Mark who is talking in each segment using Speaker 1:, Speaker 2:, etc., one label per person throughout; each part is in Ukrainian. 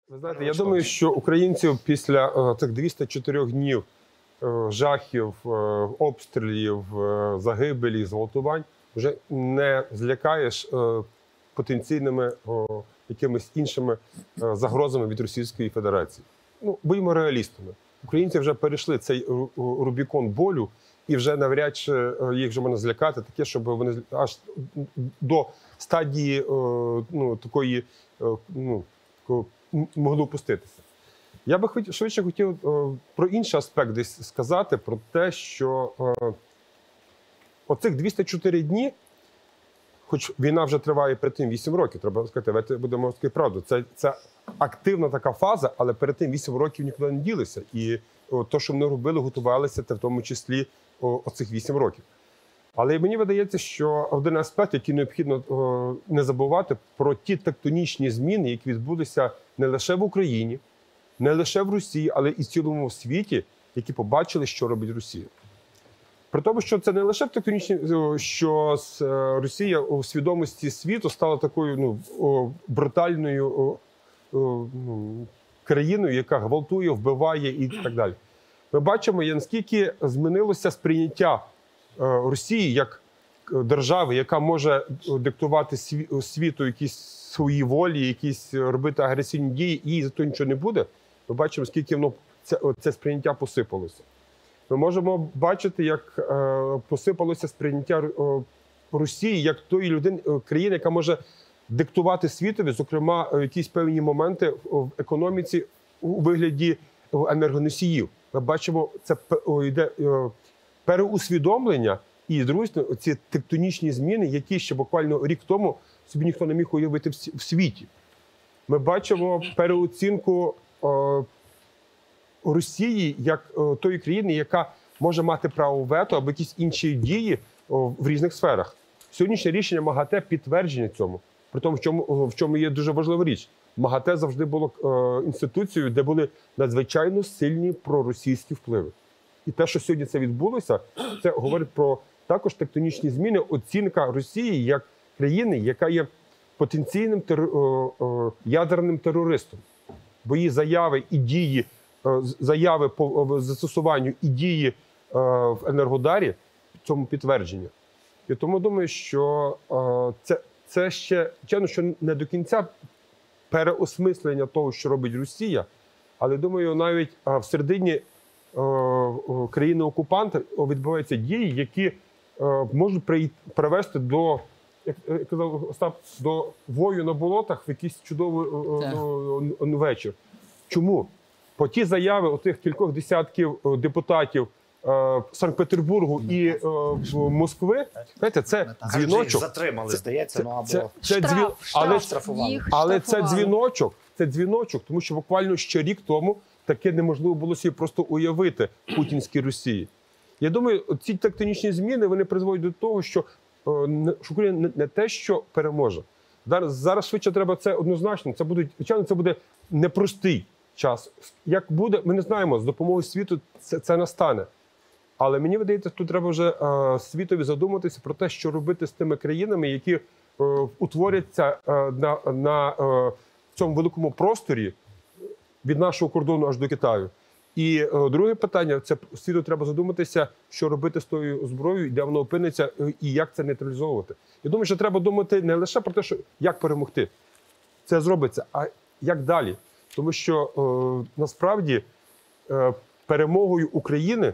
Speaker 1: Ви знаєте, я думаю, що українців після цих 204 днів жахів, обстрілів, загибелі, зґвалтувань вже не злякаєш потенційними якимись іншими загрозами від Російської Федерації. Ну, будьмо реалістами. Українці вже перейшли цей рубікон болю, і вже навряд чи їх вже можна злякати, таке, щоб вони аж до стадії такої могли опуститися. Я би швидше хотів про інший аспект десь сказати, про те, що оцих 204 дні, хоч війна вже триває перед тим 8 років, треба сказати, будемо сказати правду, це активна така фаза, але перед тим 8 років нікуди не ділися. І те, що вони робили, готувалися, це в тому числі оцих 8 років. Але мені видається, що один аспект, який необхідно не забувати, про ті тектонічні зміни, які відбулися не лише в Україні, не лише в Росії, але і в цілому світі, які побачили, що робить Росія. При тому, що це не лише тектонічні, що Росія у свідомості світу стала такою брутальною країною, яка гвалтує, вбиває і так далі. Ми бачимо, наскільки змінилося сприйняття Росії як держави, яка може диктувати світу якісь свої волі, якісь робити агресивні дії, і за то нічого не буде. Ми бачимо, скільки це сприйняття посипалося. Ми можемо бачити, як посипалося сприйняття Росії як тої людини, країни, яка може диктувати світові, зокрема, якісь певні моменти в економіці у вигляді енергоносіїв. Ми бачимо, це йде переусвідомлення і, друзі, ці тектонічні зміни, які ще буквально рік тому собі ніхто не міг уявити в світі. Ми бачимо переоцінку Росії як тої країни, яка може мати право вето або якісь інші дії в різних сферах. Сьогоднішнє рішення МАГАТЕ підтвердження цьому. При тому, в чому є дуже важлива річ. МАГАТЕ завжди було інституцією, де були надзвичайно сильні проросійські впливи. І те, що сьогодні це відбулося, це говорить про також тектонічні зміни, оцінка Росії як країни, яка є потенційним ядерним терористом. Бо її заяви і дії, заяви по застосуванню і дії в Енергодарі цьому підтвердження. І тому думаю, що це ще, звичайно, що не до кінця переосмислення того, що робить Росія, але, думаю, навіть всередині країни-окупанта відбуваються дії, які можуть привести до, як казав Остап, до вою на болотах в якийсь чудовий вечір. Чому? По ті заяви отих кількох десятків депутатів Санкт-Петербургу і Москви, знаєте, це дзвіночок.
Speaker 2: Затримали, здається,
Speaker 1: але це дзвіночок, тому що буквально ще рік тому таке неможливо було собі просто уявити путінській Росії. Я думаю, ці тектонічні зміни, вони призводять до того, що Україна не те, що переможе. Зараз швидше треба це однозначно. Звичайно, це буде непростий час. Як буде, ми не знаємо, з допомогою світу це настане. Але мені видається, тут треба вже світові задуматися про те, що робити з тими країнами, які утворяться в цьому великому просторі від нашого кордону аж до Китаю. І друге питання, це світу треба задуматися, що робити з тою зброєю, де вона опиниться і як це нейтралізовувати. Я думаю, що треба думати не лише про те, що як перемогти. Це зробиться, а як далі. Тому що насправді перемогою України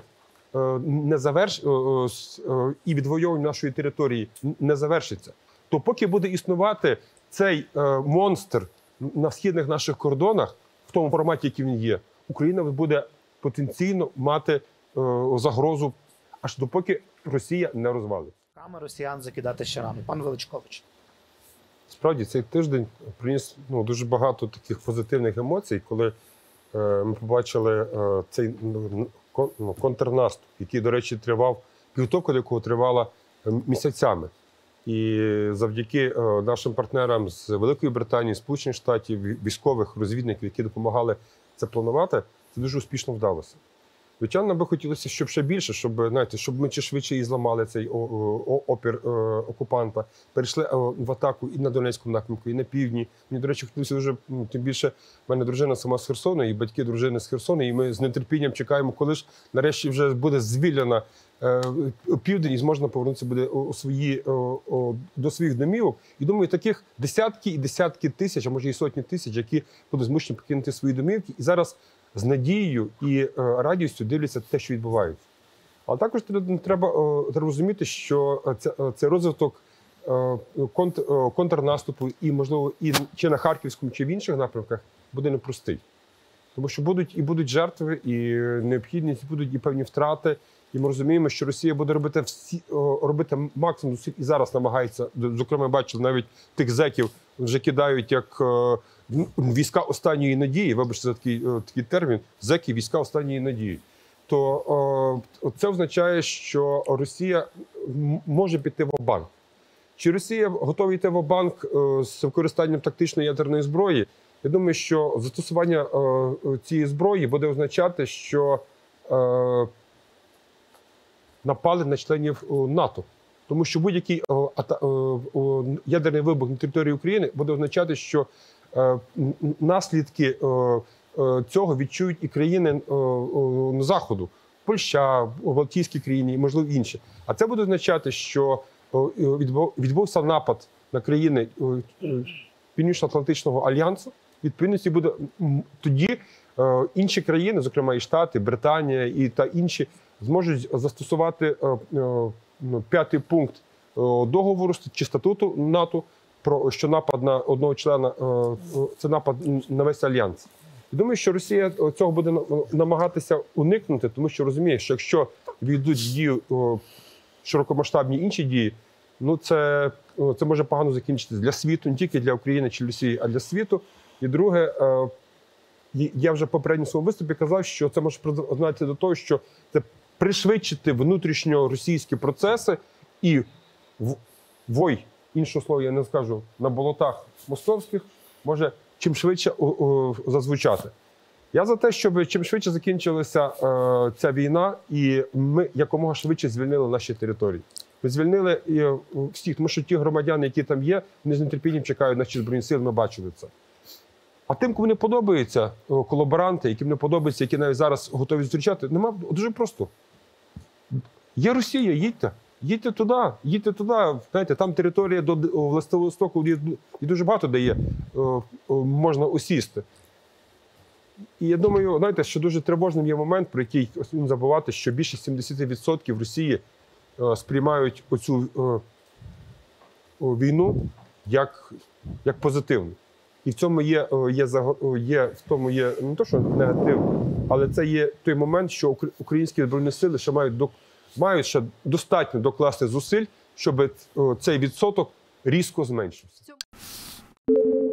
Speaker 1: і відвоювання нашої території не завершиться. То поки буде існувати цей монстр на східних наших кордонах, в тому форматі, який він є, Україна буде потенційно мати загрозу, аж допоки Росія не розвалиться.
Speaker 2: Ками росіян закидати ще рано. Пан Величкович.
Speaker 1: Справді, цей тиждень приніс дуже багато таких позитивних емоцій, коли ми побачили цей контрнаступ, який, до речі, тривав, підготовка до якого тривала місяцями. І завдяки нашим партнерам з Великої Британії, Сполучених Штатів, військових розвідників, які допомагали це планувати, це дуже успішно вдалося. Звичайно, нам би хотілося, щоб ще більше, щоб, знаєте, щоб ми чи швидше і зламали цей опір окупанта, перейшли в атаку і на Донецькому напрямку, і на півдні. Мені, до речі, хотілося вже, тим більше, в мене дружина сама з Херсона, і батьки дружини з Херсона, і ми з нетерпінням чекаємо, коли ж нарешті вже буде звільнена південь і зможна повернутися буде до своїх домівок. І думаю, таких десятки і десятки тисяч, а може і сотні тисяч, які будуть змушені покинути свої домівки. І зараз з надією і радістю дивляться те, що відбувається. Але також треба розуміти, що це розвиток контрнаступу і, можливо, і чи на Харківському, чи в інших напрямках буде непростий. Тому що будуть жертви, і необхідність, будуть і певні втрати. І ми розуміємо, що Росія буде робити максимум зусиль, і зараз намагається, зокрема, бачили, навіть тих зеків вже кидають як війська останньої надії, вибачте за такий термін, зеки – війська останньої надії. То це означає, що Росія може піти в-банк. Чи Росія готова йти в-банк з використанням тактичної ядерної зброї? Я думаю, що застосування цієї зброї буде означати, що напали на членів НАТО. Тому що будь-який ядерний вибух на території України буде означати, що наслідки цього відчують і країни Заходу. Польща, Балтійські країни і, можливо, інші. А це буде означати, що відбувся напад на країни Північно-Атлантичного альянсу. Відповідності буде тоді інші країни, зокрема і Штати, Британія та інші, зможуть застосувати 5-й пункт договору чи статуту НАТО, про що напад на одного члена – це напад на весь альянс. І думаю, що Росія цього буде намагатися уникнути, тому що розуміє, що якщо війдуть в дію широкомасштабні інші дії, ну це може погано закінчитися для світу, не тільки для України чи Росії, а для світу. І друге, я вже попередньо в своєму виступі казав, що це може призвести до того, що це пришвидшити внутрішньоросійські процеси і іншого слова я не скажу, на болотах московських може чим швидше зазвучати. Я за те, щоб чим швидше закінчилася ця війна і ми якомога швидше звільнили наші території. Ми звільнили всіх, тому що ті громадяни, які там є, вони з нетерпінням чекають наші Збройні Сили, ми бачили це. А тим, кому не подобаються колаборанти, яким не подобається, які навіть зараз готові зустрічати, нема, дуже просто. Є Росія, їдьте. Їдьте туди. Знаєте, там територія до Владивостоку і дуже багато де є, можна осісти. І я думаю, знаєте, що дуже тривожним є момент, про який не забувати, що більше 70% Росії сприймають оцю війну як позитивну. І в цьому є не то, що негатив, але це є той момент, що українські Збройні Сили ще мають ще достатньо докласти зусиль, щоб цей відсоток різко зменшився.